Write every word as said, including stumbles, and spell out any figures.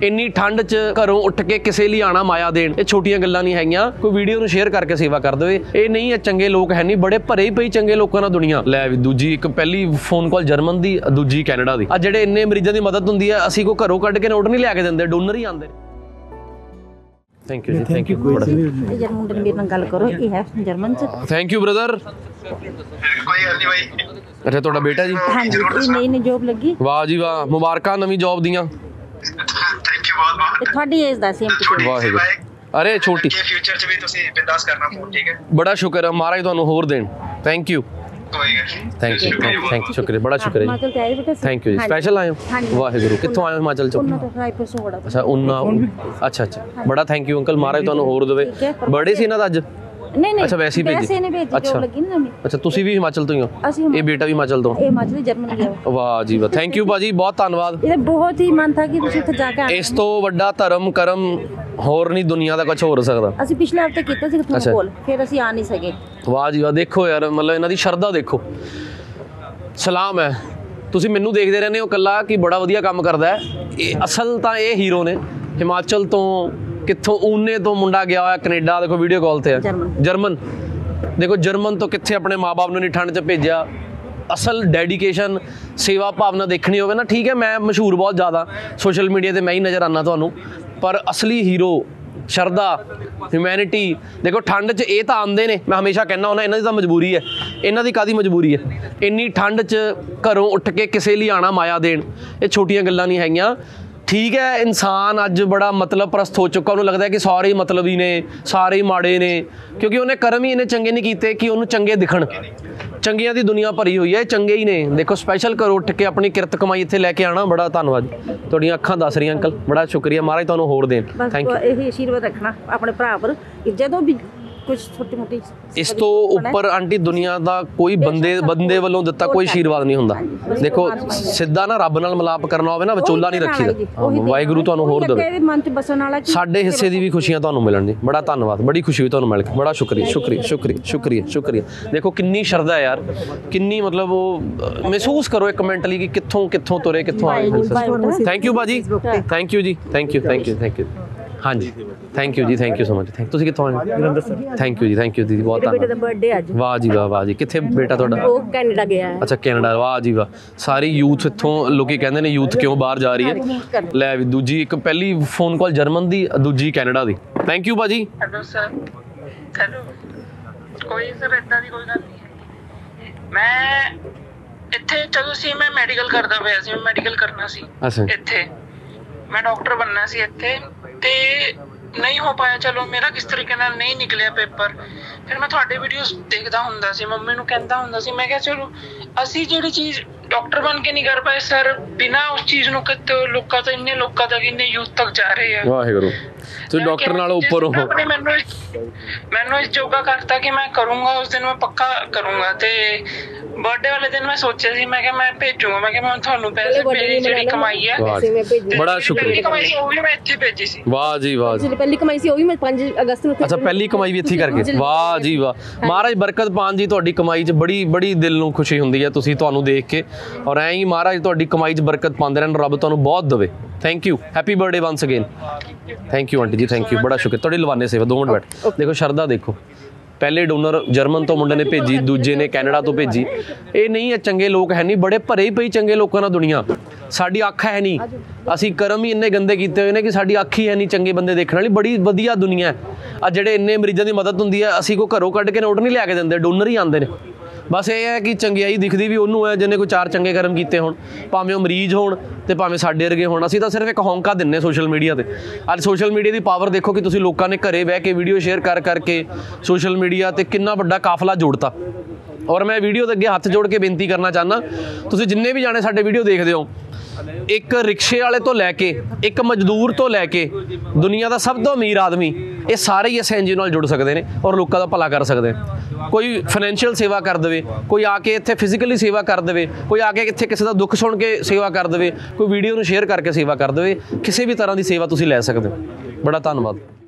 ਇੰਨੀ ਠੰਡ 'ਚ ਘਰੋਂ ਉੱਠ ਕੇ ਕਿਸੇ ਲਈ ਆਣਾ ਮਾਇਆ ਦੇਣ, ਇਹ ਛੋਟੀਆਂ ਗੱਲਾਂ ਨਹੀਂ ਹੈਗੀਆਂ। ਕੋਈ ਵੀਡੀਓ ਨੂੰ ਸ਼ੇਅਰ ਕਰਕੇ ਸੇਵਾ ਕਰ ਦੇਵੇ, ਇਹ ਨਹੀਂ ਹੈ ਚੰਗੇ ਲੋਕ ਹੈ ਨਹੀਂ, ਬੜੇ ਭਰੇ ਹੀ ਪਈ ਚੰਗੇ ਲੋਕਾਂ ਨਾਲ ਦੁਨੀਆ। ਲੈ ਵੀ ਦੂਜੀ ਇੱਕ ਪਹਿਲੀ ਫੋਨ ਕਾਲ ਜਰਮਨ ਦੀ, ਦੂਜੀ ਕੈਨੇਡਾ ਦੀ। ਆ ਜਿਹੜੇ ਇੰਨੇ ਮਰੀਜ਼ਾਂ ਦੀ ਮਦਦ ਹੁੰਦੀ ਹੈ, ਅਸੀਂ ਕੋਈ ਘਰੋਂ ਕੱਢ ਕੇ ਨੋਟ ਨਹੀਂ ਲਿਆ ਕੇ ਦਿੰਦੇ, ਡੋਨਰ ਹੀ ਆਉਂਦੇ। थैंक यू जी, थैंक यू। जर्मन मेरे नाल गल करो, ये है जर्मन च। Thank you brother. कोई गल नहीं भाई। अच्छा ਤੁਹਾਡਾ ਬੇਟਾ ਜੀ? हाँ जी, नई नई जॉब लगी। वाह जी वाह, मुबारकां नवीं जॉब दियां। थैंक यू बहुत बहुत। ਤੁਹਾਡੀ ਏਜ ਦਾ ਸੇਮ ਕਿਤੇ? ਵਾਹਿਗੁਰੂ। अरे छोटी ये फ्यूचर च भी ਤੁਸੀਂ ਬਿੰਦਾਸ ਕਰਨਾ ਫੋਨ, ਠੀਕ ਹੈ? बड़ा शुक्र है, महाराज ਤੁਹਾਨੂੰ ਹੋਰ ਦੇਣ। थैंक यू, कोई गल नहीं। थैंक यू, थैंक यू, शुक्रिया, बड़ा शुक्रिया हिमाचल से आए बेटा? Thank you ji. स्पेशल आए हो? वाहिगुरू। कित्थों आए हो हिमाचल चों? ਉਹਨਾਂ ਤੋਂ ਰਾਈਪੁਰ ਤੋਂ ਬੜਾ। अच्छा उन्ना, अच्छा अच्छा, बड़ा थैंक यू अंकल, महाराज ਤੁਹਾਨੂੰ ਹੋਰ ਦੇਵੇ। बड़े ਸੀ ਇਹਨਾਂ ਦਾ ਅੱਜ? नहीं नहीं, अच्छा वैसे ही भेजी। वैसे नहीं भेजी, अच्छा जॉब लगी ना नवीं। अच्छा ਤੁਸੀਂ ਵੀ ਹਿਮਾਚਲ ਤੋਂ ਹੀ ਹੋ? ਅਸੀਂ ਇਹ ਬੇਟਾ ਵੀ ਹਿਮਾਚਲ ਤੋਂ? ਇਹ ਹਿਮਾਚਲ ਜਰਮਨ ਗਿਆ। ਵਾਹ ਜੀ ਵਾਹ, ਥੈਂਕ ਯੂ ਭਾਜੀ, ਬਹੁਤ ਧੰਨਵਾਦ। ਇਹ ਬਹੁਤ ਹੀ ਮਨ ਥਾ ਕਿ ਤੁਸੀਂ ਉੱਥੇ ਜਾ ਕੇ ਆਣਾ। ਇਸ ਤੋਂ ਵੱਡਾ ਧਰਮ ਕਰਮ ਹੋਰ ਨਹੀਂ ਦੁਨੀਆ ਦਾ ਕੁਝ ਹੋਰ ਸਕਦਾ। ਅਸੀਂ ਪਿਛਲੇ ਹਫਤੇ ਕੀਤਾ ਸੀ ਤੁਹਾਨੂੰ ਕੋਲ, ਫਿਰ ਅਸੀਂ ਆ ਨਹੀਂ ਸਕੇ। ਵਾਹ ਜੀ ਵਾਹ, ਦੇਖੋ ਯਾਰ, ਮਤਲਬ ਇਹਨਾਂ ਦੀ ਸ਼ਰਧਾ ਦੇਖੋ। ਸਲਾਮ ਹੈ, ਤੁਸੀਂ ਮੈਨੂੰ ਦੇਖਦੇ ਰਹਿੰਦੇ ਹੋ ਕੱਲਾ ਕਿ ਬੜਾ ਵਧੀਆ ਕੰਮ ਕਰਦਾ ਹੈ। ਇਹ ਅਸਲ ਤਾਂ ਇਹ ਹੀਰੋ ਨੇ। ਹਿਮਾਚਲ ਤੋਂ ਕਿੱਥੋਂ, ਊਨੇ ਤੋਂ ਮੁੰਡਾ ਗਿਆ ਹੋਇਆ ਕੈਨੇਡਾ, ਦੇਖੋ ਵੀਡੀਓ ਕਾਲ ਤੇ ਹੈ। ਜਰਮਨ ਦੇਖੋ, ਜਰਮਨ ਤੋਂ ਕਿੱਥੇ ਆਪਣੇ ਮਾਂ-ਬਾਪ ਨੂੰ ਨਹੀਂ ਠੰਡ 'ਚ ਭੇਜਿਆ। ਅਸਲ ਡੈਡੀਕੇਸ਼ਨ, ਸੇਵਾ ਭਾਵਨਾ ਦੇਖਣੀ ਹੋਵੇ ਨਾ, ਠੀਕ ਹੈ ਮੈਂ ਮਸ਼ਹੂਰ ਬਹੁਤ ਜ਼ਿਆਦਾ ਸੋਸ਼ਲ ਮੀਡੀਆ ਤੇ ਮੈਂ ਹੀ ਨਜ਼ਰ ਆਉਂਦਾ ਤੁਹਾਨੂੰ, ਪਰ ਅਸਲੀ ਹੀਰੋ ਸ਼ਰਧਾ, ਹਿਊਮੈਨਿਟੀ ਦੇਖੋ। ਠੰਡ 'ਚ ਇਹ ਤਾਂ ਆਉਂਦੇ ਨੇ, ਮੈਂ ਹਮੇਸ਼ਾ ਕਹਿੰਦਾ ਹੁੰਦਾ ਇਹਨਾਂ ਦੀ ਤਾਂ ਮਜਬੂਰੀ ਹੈ। ਇਹਨਾਂ ਦੀ ਕਾਹਦੀ ਮਜਬੂਰੀ ਹੈ? ਇੰਨੀ ਠੰਡ 'ਚ ਘਰੋਂ ਉੱਠ ਕੇ ਕਿਸੇ ਲਈ ਆਣਾ ਮਾਇਆ ਦੇਣ, ਇਹ ਛੋਟੀਆਂ ਗੱਲਾਂ ਨਹੀਂ ਹੈਗੀਆਂ। ਠੀਕ ਹੈ, ਇਨਸਾਨ ਅੱਜ ਬੜਾ ਮਤਲਬ ਪ੍ਰਸਤ ਹੋ ਚੁੱਕਾ, ਉਹਨੂੰ ਲੱਗਦਾ ਕਿ ਸਾਰੇ ਹੀ ਮਤਲਬੀ ਨੇ, ਸਾਰੇ ਹੀ ਮਾੜੇ ਨੇ, ਕਿਉਂਕਿ ਉਹਨੇ ਕਰਮ ਹੀ ਇੰਨੇ ਚੰਗੇ ਨਹੀਂ ਕੀਤੇ ਕਿ ਉਹਨੂੰ ਚੰਗੇ ਦਿਖਣ। ਚੰਗੀਆਂ ਦੀ ਦੁਨੀਆ ਭਰੀ ਹੋਈ ਹੈ, ਚੰਗੇ ਹੀ ਨੇ। ਦੇਖੋ ਸਪੈਸ਼ਲ ਘਰੋਂ ਉੱਠ ਕੇ ਆਪਣੀ ਕਿਰਤ ਕਮਾਈ ਇੱਥੇ ਲੈ ਕੇ ਆਣਾ, ਬੜਾ ਧੰਨਵਾਦ। ਤੁਹਾਡੀਆਂ ਅੱਖਾਂ ਦੱਸ ਰਹੀਆਂ ਅੰਕਲ, ਬੜਾ ਸ਼ੁਕਰੀਆ, ਮਹਾਰਾਜ ਤੁਹਾਨੂੰ ਹੋਰ ਦੇਣ। Thank you. ਇਹ ਆਸ਼ੀਰਵਾਦ ਰੱਖਣਾ ਆਪਣੇ ਭਰਾ ਪਰ, ਜਦੋਂ ਵੀ ਕੁਝ ਛੋਟੀ ਮੋਟੀ। ਇਸ ਤੋਂ ਉੱਪਰ ਆਂਟੀ ਦੁਨੀਆ ਦਾ ਕੋਈ ਬੰਦੇ ਬੰਦੇ ਵੱਲੋਂ ਦਿੱਤਾ ਕੋਈ ਆਸ਼ੀਰਵਾਦ ਨਹੀਂ ਹੁੰਦਾ। ਦੇਖੋ ਸਿੱਧਾ ਨਾ ਰੱਬ ਨਾਲ ਮਿਲਾਪ ਕਰਨਾ ਹੋਵੇ ਨਾ, ਵਿਚੋਲਾ ਨਹੀਂ ਰੱਖੀਦਾ। ਵਾਹਿਗੁਰੂ ਤੁਹਾਨੂੰ ਹੋਰ ਦੇਵੇ। ਮਨ 'ਚ ਬਸਣ ਵਾਲਾ ਸਾਡੇ ਹਿੱਸੇ ਦੀ ਵੀ ਖੁਸ਼ੀਆਂ ਤੁਹਾਨੂੰ ਮਿਲਣ ਜੀ, ਬੜਾ ਧੰਨਵਾਦ, ਬੜੀ ਖੁਸ਼ੀ ਹੋਈ ਤੁਹਾਨੂੰ ਮਿਲ ਕੇ, ਬੜਾ ਸ਼ੁਕਰੀਆ ਸ਼ੁਕਰੀਆ ਸ਼ੁਕਰੀਆ ਸ਼ੁਕਰੀਆ ਸ਼ੁਕਰੀਆ। ਦੇਖੋ ਕਿੰਨੀ ਸ਼ਰਧਾ ਯਾਰ, ਕਿੰਨੀ ਮਤਲਬ ਉਹ ਮਹਿਸੂਸ ਕਰੋ ਇੱਕ ਮਿੰਟ ਲਈ ਕਿ ਕਿੱਥੋਂ ਕਿੱਥੋਂ ਤੁਰੇ, ਕਿੱਥੋਂ ਆਏ। ਥੈਂਕ ਯੂ ਬਾਜੀ, ਥੈਂਕ ਯੂ ਜੀ, thank you thank you thank you. ਹਾਂਜੀ ਥੈਂਕ ਯੂ ਜੀ, thank you so much. Thank ਤੁਸੀਂ ਕਿੱਥੋਂ ਆਏ? ਜਲੰਧਰ ਸਰ। ਥੈਂਕ ਯੂ ਜੀ, ਥੈਂਕ ਯੂ ਦੀਦੀ, ਬਹੁਤ ਧੰਨਵਾਦ। ਬੇਟੇ ਦਾ ਬਰਥਡੇ ਅੱਜ। ਵਾਹ ਜੀ ਵਾਹ, ਵਾਹ ਜੀ। ਕਿੱਥੇ ਬੇਟਾ ਤੁਹਾਡਾ? ਉਹ ਕੈਨੇਡਾ ਗਿਆ ਹੈ। ਅੱਛਾ ਕੈਨੇਡਾ, ਵਾਹ ਜੀ ਵਾਹ। ਸਾਰੀ ਯੂਥ ਇੱਥੋਂ, ਲੋਕੀ ਕਹਿੰਦੇ ਨੇ ਯੂਥ ਕਿਉਂ ਬਾਹਰ ਜਾ ਰਹੀ ਹੈ। ਲੈ ਵੀ ਦੂਜੀ ਇੱਕ ਪਹਿਲੀ ਫੋਨ ਕਾਲ ਜਰਮਨ ਦੀ, ਦੂਜੀ ਕੈਨੇਡਾ ਦੀ। ਥੈਂਕ ਯੂ ਭਾਜੀ। Hello sir. ਹੈਲੋ। ਕੋਈ ਸਰ ਇੱਦਾਂ ਦੀ ਕੋਈ ਗੱਲ ਨਹੀਂ। ਮੈਂ ਇੱਥੇ ਜਦੋਂ ਸੀ ਮੈਂ ਮੈਡੀਕਲ ਕਰਦਾ ਪਿਆ ਸੀ, ਮੈਂ ਮੈਡੀਕਲ ਕਰਨਾ ਸੀ ਇੱਥੇ, ਮੈਂ ਡਾਕਟਰ ਬਣਨਾ ਸੀ ਇੱਥੇ, ਤੇ नहीं हो पाया। चलो मेरा किस तरीके नाल नहीं निकलिया पेपर। फिर मैं थोड़े वीडियोस देखता हुंदा सी, मम्मी नूं कहंदा हुंदा सी, मैं कहा चलो असी जिहड़ी चीज़ डॉक्टर बन के नहीं कर पाए सर, बिना उस चीज़ नूं किते लोकां तक, इन्ने लोकां तक, इन्ने यूथ तक जा रहे हैं। वाहिगुरू, तुसीं डॉक्टर नालों उपर हो। मैनूं मैनूं इस जोगा करता कि मैं करूँगा, उस दिन मैं पक्का करूँगा। ते बर्थडे वाले दिन मैं सोचा सी, मैं मैं भेजूंगा, मैं मैं थानू पैसे मेरी जिहड़ी कमाई है, बड़ा शुक्रिया। कमाई सी ओह वी मैं इत्थे भेजी सी। वाह जी वाह। ਪਹਿਲੀ ਕਮਾਈ ਸੀ ਉਹ ਵੀ ਮੈਂ ਪੰਜ ਅਗਸਤ ਨੂੰ। ਅੱਛਾ ਪਹਿਲੀ ਕਮਾਈ ਵੀ ਇੱਥੇ ਕਰਕੇ, ਵਾਹ ਜੀ ਵਾਹ। ਮਹਾਰਾਜ ਬਰਕਤ ਪਾਣ ਜੀ ਤੁਹਾਡੀ ਕਮਾਈ 'ਚ, ਬੜੀ ਬੜੀ ਦਿਲ ਨੂੰ ਖੁਸ਼ੀ ਹੁੰਦੀ ਹੈ ਤੁਸੀਂ, ਤੁਹਾਨੂੰ ਦੇਖ ਕੇ। ਔਰ ਐਂ ਹੀ ਮਹਾਰਾਜ ਤੁਹਾਡੀ ਕਮਾਈ 'ਚ ਬਰਕਤ ਪਾਉਂਦੇ ਰਹਿਣ, ਰੱਬ ਤੁਹਾਨੂੰ ਬਹੁਤ ਦੇਵੇ। Thank you, happy birthday once again. Thank you aunty ਜੀ, ਥੈਂਕ ਯੂ, ਬੜਾ ਸ਼ੁਕਰ। ਤੁਹਾਡੀ ਲਵਾਨੇ ਸੇਵਾ, ਦੋ ਮਿੰਟ ਬੈਠ। ਦੇਖੋ ਸ਼ਰਧਾ ਦੇਖੋ, ਪਹਿਲੇ ਡੋਨਰ ਜਰਮਨ ਤੋਂ ਮੁੰਡੇ ਨੇ ਭੇਜੀ, ਦੂਜੇ ਨੇ ਕੈਨੇਡਾ ਤੋਂ ਭੇਜੀ। ਇਹ ਨਹੀਂ ਹੈ ਚੰਗੇ ਲੋਕ ਹੈ ਨਹੀਂ, ਬੜੇ ਭਰੇ ਹੀ ਪਈ ਚੰਗੇ ਲੋਕਾਂ ਨਾਲ ਦੁਨੀਆ। ਸਾਡੀ ਅੱਖ ਹੈ ਨਹੀਂ, ਅਸੀਂ ਕਰਮ ਹੀ ਇੰਨੇ ਗੰਦੇ ਕੀਤੇ ਹੋਏ ਨੇ ਕਿ ਸਾਡੀ ਅੱਖ ਹੀ ਹੈ ਨਹੀਂ ਚੰਗੇ ਬੰਦੇ ਦੇਖਣ ਵਾਲੀ। ਬੜੀ ਵਧੀਆ ਦੁਨੀਆ ਹੈ। ਆ ਜਿਹੜੇ ਇੰਨੇ ਮਰੀਜ਼ਾਂ ਦੀ ਮਦਦ ਹੁੰਦੀ ਹੈ, ਅਸੀਂ ਕੋਈ ਘਰੋਂ ਕੱਢ ਕੇ ਨੋਟ ਨਹੀਂ ਲਿਆ ਕੇ ਦਿੰਦੇ, ਡੋਨਰ ਹੀ ਆਉਂਦੇ ਨੇ। ਬਸ ਇਹ ਹੈ ਕਿ ਚੰਗਿਆਈ ਦਿਖਦੀ ਵੀ ਉਹਨੂੰ ਹੈ ਜਿਹਨੇ ਕੋਈ ਚਾਰ ਚੰਗੇ ਕਰਮ ਕੀਤੇ ਹੋਣ, ਭਾਵੇਂ ਉਹ ਮਰੀਜ਼ ਹੋਣ ਤੇ ਭਾਵੇਂ ਸਾਡੇ ਵਰਗੇ ਹੋਣ। ਅਸੀਂ ਤਾਂ ਸਿਰਫ ਇੱਕ ਹੌਂਕਾ ਦਿੰਨੇ ਸੋਸ਼ਲ ਮੀਡੀਆ ਤੇ। ਅੱਜ ਸੋਸ਼ਲ ਮੀਡੀਆ ਦੀ ਪਾਵਰ ਦੇਖੋ ਕਿ ਤੁਸੀਂ ਲੋਕਾਂ ਨੇ ਘਰੇ ਬਹਿ ਕੇ ਵੀਡੀਓ ਸ਼ੇਅਰ ਕਰ ਕਰਕੇ ਸੋਸ਼ਲ ਮੀਡੀਆ ਤੇ ਕਿੰਨਾ ਵੱਡਾ ਕਾਫਲਾ ਜੋੜਤਾ। ਔਰ ਮੈਂ ਵੀਡੀਓ ਦੇ ਅੱਗੇ ਹੱਥ ਜੋੜ ਕੇ ਬੇਨਤੀ ਕਰਨਾ ਚਾਹੁੰਦਾ, ਤੁਸੀਂ ਜਿੰਨੇ ਵੀ ਜਾਣੇ ਸਾਡੇ ਵੀਡੀਓ ਦੇਖਦੇ ਹੋ, ਇੱਕ ਰਿਕਸ਼ੇ ਵਾਲੇ ਤੋਂ ਲੈ ਕੇ, ਇੱਕ ਮਜ਼ਦੂਰ ਤੋਂ ਲੈ ਕੇ, ਦੁਨੀਆ ਦਾ ਸਭ ਤੋਂ ਅਮੀਰ ਆਦਮੀ, ਇਹ ਸਾਰੇ ਹੀ ਇਸ ਐਨ ਜੀ ਓ ਨਾਲ ਜੁੜ ਸਕਦੇ ਨੇ ਔਰ ਲੋਕਾਂ ਦਾ ਭਲਾ ਕਰ ਸਕਦੇ ਨੇ। ਕੋਈ ਫਾਈਨੈਂਸ਼ੀਅਲ ਸੇਵਾ ਕਰ ਦੇਵੇ, ਕੋਈ ਆ ਕੇ ਇੱਥੇ ਫਿਜ਼ੀਕਲੀ ਸੇਵਾ ਕਰ ਦੇਵੇ, ਕੋਈ ਆ ਕੇ ਇੱਥੇ ਕਿਸੇ ਦਾ ਦੁੱਖ ਸੁਣ ਕੇ ਸੇਵਾ ਕਰ ਦੇਵੇ, ਕੋਈ ਵੀਡੀਓ ਨੂੰ ਸ਼ੇਅਰ ਕਰਕੇ ਸੇਵਾ ਕਰ ਦੇਵੇ, ਕਿਸੇ ਵੀ ਤਰ੍ਹਾਂ ਦੀ ਸੇਵਾ ਤੁਸੀਂ ਲੈ ਸਕਦੇ ਹੋ। ਬੜਾ ਧੰਨਵਾਦ।